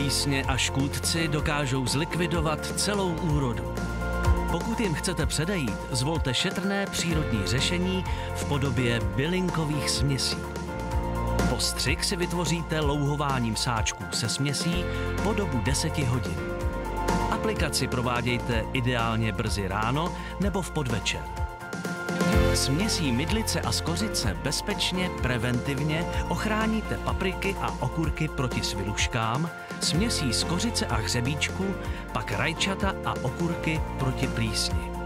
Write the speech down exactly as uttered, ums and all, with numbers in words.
Plísně a škůdci dokážou zlikvidovat celou úrodu. Pokud jim chcete předejít, zvolte šetrné přírodní řešení v podobě bylinkových směsí. Postřik si vytvoříte louhováním sáčků se směsí po dobu deseti hodin. Aplikaci provádějte ideálně brzy ráno nebo v podvečer. Směsí mydlice a skořice bezpečně, preventivně ochráníte papriky a okurky proti sviluškám, směsí skořice a hřebíčku pak rajčata a okurky proti plísni.